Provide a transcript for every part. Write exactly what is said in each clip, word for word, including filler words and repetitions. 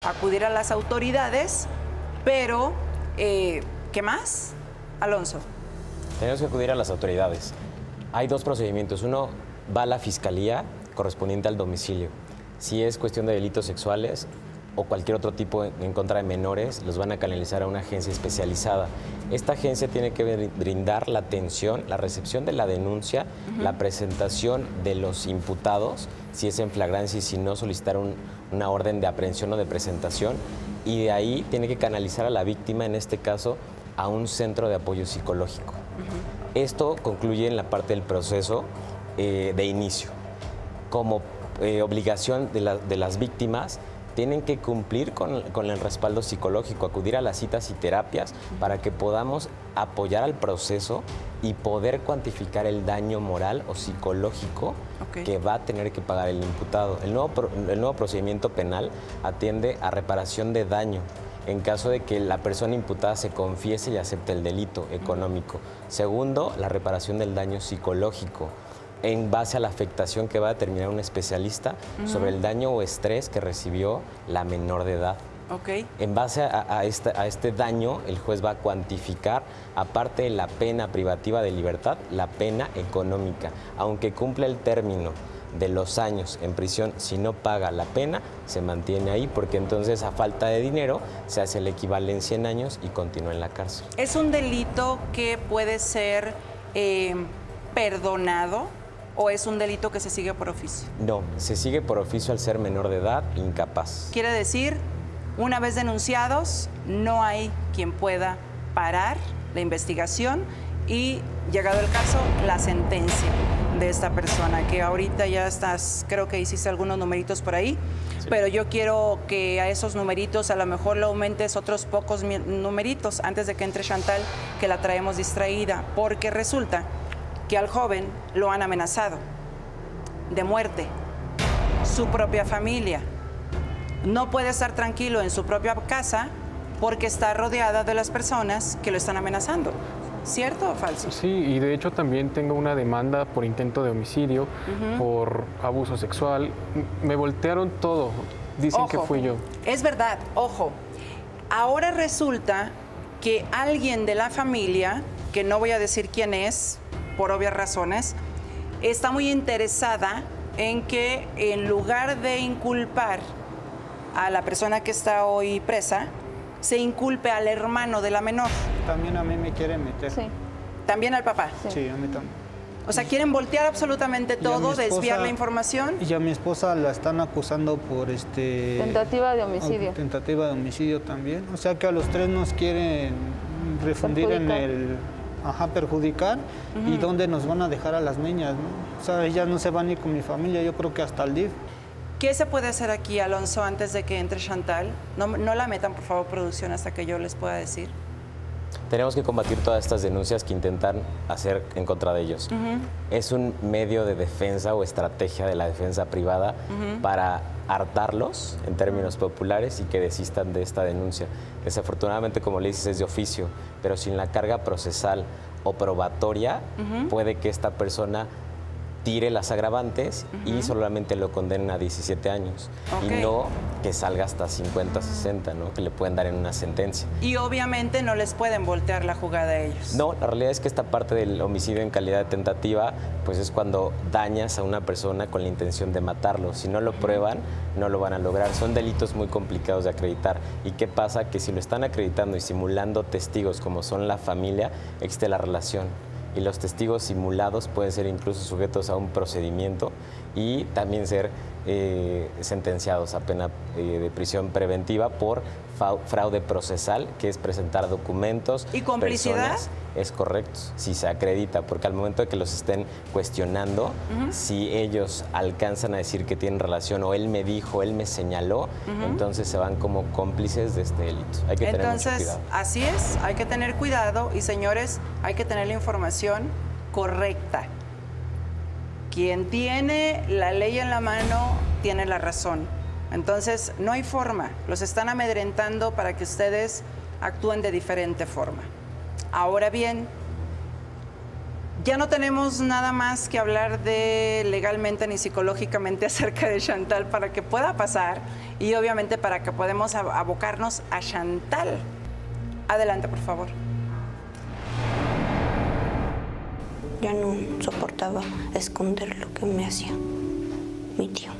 acudir a las autoridades, pero eh, ¿qué más, Alonso? Tenemos que acudir a las autoridades. Hay dos procedimientos. Uno va a la fiscalía correspondiente al domicilio. Si es cuestión de delitos sexuales o cualquier otro tipo en contra de menores, los van a canalizar a una agencia especializada. Esta agencia tiene que brindar la atención, la recepción de la denuncia, uh-huh. la presentación de los imputados, si es en flagrancia y si no, solicitar un, una orden de aprehensión o de presentación, y de ahí tiene que canalizar a la víctima, en este caso, a un centro de apoyo psicológico. Uh-huh. Esto concluye en la parte del proceso eh, de inicio. Como eh, obligación de, la, de las víctimas, tienen que cumplir con, con el respaldo psicológico, acudir a las citas y terapias para que podamos apoyar al proceso y poder cuantificar el daño moral o psicológico okay. que va a tener que pagar el imputado. El nuevo, el nuevo procedimiento penal atiende a reparación de daño en caso de que la persona imputada se confiese y acepte el delito económico. Segundo, la reparación del daño psicológico, en base a la afectación que va a determinar un especialista uh-huh. sobre el daño o estrés que recibió la menor de edad. Okay. En base a, a, este, a este daño, el juez va a cuantificar, aparte de la pena privativa de libertad, la pena económica. Aunque cumple el término de los años en prisión, si no paga la pena, se mantiene ahí, porque entonces a falta de dinero se hace el equivalencia en años y continúa en la cárcel. ¿Es un delito que puede ser eh, perdonado? ¿O es un delito que se sigue por oficio? No, se sigue por oficio al ser menor de edad, incapaz. Quiere decir, una vez denunciados, no hay quien pueda parar la investigación y, llegado el caso, la sentencia de esta persona, que ahorita ya estás, creo que hiciste algunos numeritos por ahí, sí. pero yo quiero que a esos numeritos a lo mejor le aumentes otros pocos numeritos antes de que entre Chantal, que la traemos distraída, porque resulta que al joven lo han amenazado de muerte, su propia familia. No puede estar tranquilo en su propia casa porque está rodeada de las personas que lo están amenazando. ¿Cierto o falso? Sí, y de hecho también tengo una demanda por intento de homicidio, uh-huh. por abuso sexual. Me voltearon todo, dicen ojo, que fui yo. Es verdad, ojo. Ahora resulta que alguien de la familia, que no voy a decir quién es, por obvias razones, está muy interesada en que en lugar de inculpar a la persona que está hoy presa, se inculpe al hermano de la menor. También a mí me quieren meter. Sí. ¿También al papá? Sí, sí a mí también. O sea, quieren voltear absolutamente todo, esposa, desviar la información. Y a mi esposa la están acusando por este... Tentativa de homicidio. Tentativa de homicidio también. O sea que a los tres nos quieren refundir en el... Ajá, perjudicar. Uh-huh. ¿Y dónde nos van a dejar a las niñas, ¿no? O sea, ellas no se van a ir con mi familia, yo creo que hasta el D I F. ¿Qué se puede hacer aquí, Alonso, antes de que entre Chantal? No, no la metan, por favor, producción, hasta que yo les pueda decir. Tenemos que combatir todas estas denuncias que intentan hacer en contra de ellos. Uh-huh. Es un medio de defensa o estrategia de la defensa privada uh-huh. para hartarlos, en términos populares, y que desistan de esta denuncia. Desafortunadamente, como le dices, es de oficio, pero sin la carga procesal o probatoria, uh-huh. puede que esta persona tire las agravantes uh-huh. y solamente lo condenen a diecisiete años. Okay. Y no que salga hasta cincuenta, sesenta, ¿no? Que le pueden dar en una sentencia. Y obviamente no les pueden voltear la jugada a ellos. No, la realidad es que esta parte del homicidio en calidad de tentativa, pues es cuando dañas a una persona con la intención de matarlo. Si no lo prueban, no lo van a lograr. Son delitos muy complicados de acreditar. ¿Y qué pasa? Que si lo están acreditando y simulando testigos como son la familia, existe la relación. Y los testigos simulados pueden ser incluso sujetos a un procedimiento y también ser eh, sentenciados a pena eh, de prisión preventiva por fraude procesal, que es presentar documentos. ¿Y complicidad? Personas. Es correcto, si se acredita, porque al momento de que los estén cuestionando, uh-huh. si ellos alcanzan a decir que tienen relación o él me dijo, él me señaló, uh-huh. entonces se van como cómplices de este delito. Hay que tener entonces, mucho cuidado. Así es, hay que tener cuidado y, señores, hay que tener la información correcta. Quien tiene la ley en la mano tiene la razón. Entonces, no hay forma. Los están amedrentando para que ustedes actúen de diferente forma. Ahora bien, ya no tenemos nada más que hablar de legalmente ni psicológicamente acerca de Chantal para que pueda pasar y obviamente para que podamos abocarnos a Chantal. Adelante, por favor. Ya no soportaba esconder lo que me hacía mi tío.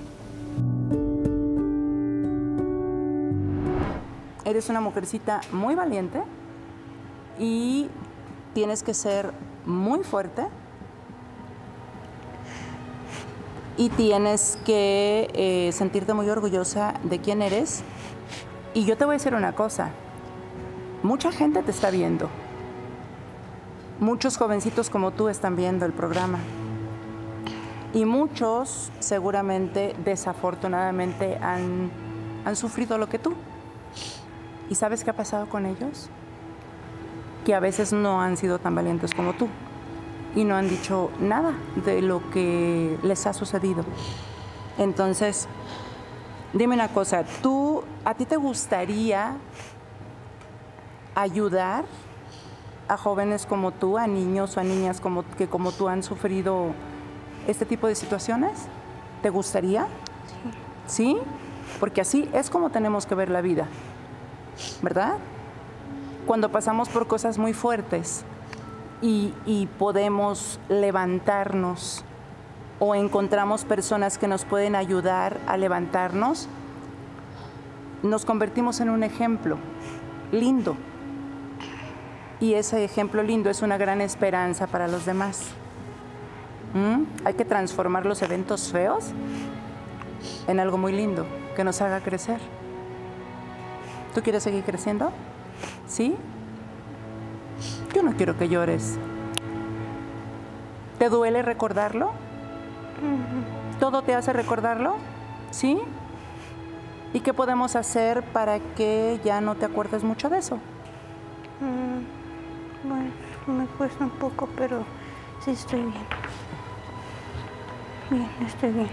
Eres una mujercita muy valiente y tienes que ser muy fuerte y tienes que eh, sentirte muy orgullosa de quién eres. Y yo te voy a decir una cosa, mucha gente te está viendo. Muchos jovencitos como tú están viendo el programa. Y muchos seguramente, desafortunadamente, han, han sufrido lo que tú. ¿Y sabes qué ha pasado con ellos? Que a veces no han sido tan valientes como tú y no han dicho nada de lo que les ha sucedido. Entonces, dime una cosa, ¿tú, a ti te gustaría ayudar a jóvenes como tú, a niños o a niñas como, que como tú han sufrido este tipo de situaciones? ¿Te gustaría? Sí. ¿Sí? Porque así es como tenemos que ver la vida, ¿verdad? Cuando pasamos por cosas muy fuertes y, y podemos levantarnos o encontramos personas que nos pueden ayudar a levantarnos, nos convertimos en un ejemplo lindo. Y ese ejemplo lindo es una gran esperanza para los demás. ¿Mm? Hay que transformar los eventos feos en algo muy lindo, que nos haga crecer. ¿Tú quieres seguir creciendo? ¿Sí? Yo no quiero que llores. ¿Te duele recordarlo? ¿Todo te hace recordarlo? ¿Sí? ¿Y qué podemos hacer para que ya no te acuerdes mucho de eso? Mm, bueno, me cuesta un poco, pero sí estoy bien. Bien, estoy bien.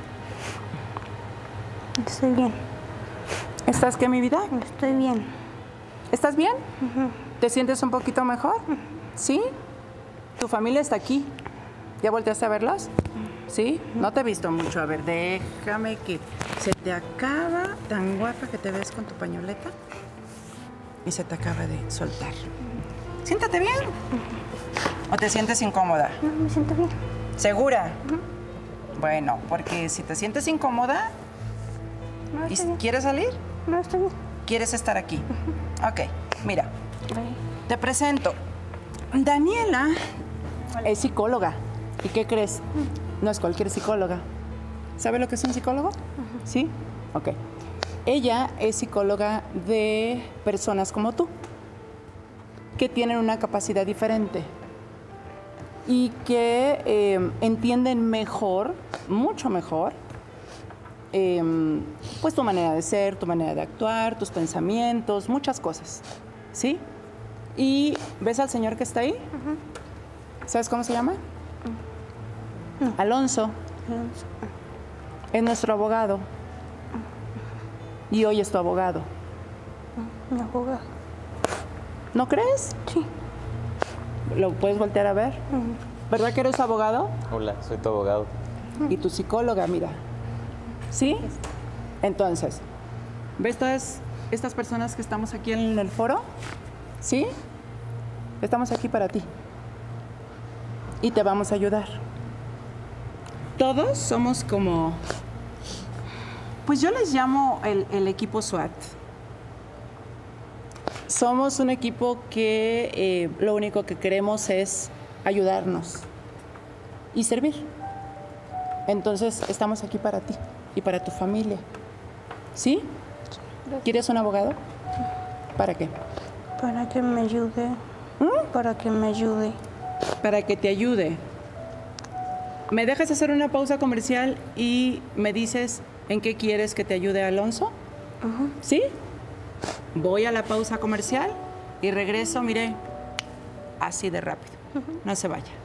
Estoy bien. ¿Estás qué, mi vida? Estoy bien. ¿Estás bien? Uh-huh. ¿Te sientes un poquito mejor? Uh-huh. ¿Sí? ¿Tu familia está aquí? ¿Ya volteaste a verlos? Uh-huh. ¿Sí? No te he visto mucho. A ver, déjame que se te acaba, tan guapa que te ves con tu pañoleta, y se te acaba de soltar. Uh-huh. Siéntate bien. Uh-huh. ¿O te sientes incómoda? No, me siento bien. ¿Segura? Uh-huh. Bueno, porque si te sientes incómoda, no, ¿y bien. ¿quieres salir? No, estoy bien. ¿Quieres estar aquí? Uh-huh. Ok, mira, Bye. Te presento. Daniela es psicóloga. ¿Y qué crees? Uh-huh. No es cualquier psicóloga. ¿Sabe lo que es un psicólogo? Uh-huh. ¿Sí? Ok. Ella es psicóloga de personas como tú, que tienen una capacidad diferente y que eh, entienden mejor, mucho mejor, eh, pues tu manera de ser, tu manera de actuar, tus pensamientos, muchas cosas, ¿sí? Y ¿ves al señor que está ahí? Uh-huh. ¿Sabes cómo se llama? Uh-huh. No. Alonso. Alonso. Es nuestro abogado. Uh-huh. Y hoy es tu abogado. Uh-huh. Mi abogado. ¿No crees? Sí. ¿Lo puedes voltear a ver? Uh-huh. ¿Verdad que eres tu abogado? Hola, soy tu abogado. Y tu psicóloga, mira. ¿Sí? Entonces, ¿ves todas estas personas que estamos aquí en el foro? ¿Sí? Estamos aquí para ti. Y te vamos a ayudar. Todos somos como, pues yo les llamo el, el equipo SWAT. Somos un equipo que eh, lo único que queremos es ayudarnos y servir. Entonces, estamos aquí para ti y para tu familia. ¿Sí? Gracias. ¿Quieres un abogado? ¿Para qué? Para que me ayude. ¿Mm? Para que me ayude. Para que te ayude. ¿Me dejas hacer una pausa comercial y me dices en qué quieres que te ayude Alonso? Uh-huh. ¿Sí? Voy a la pausa comercial y regreso, mire, así de rápido. Uh-huh. No se vaya.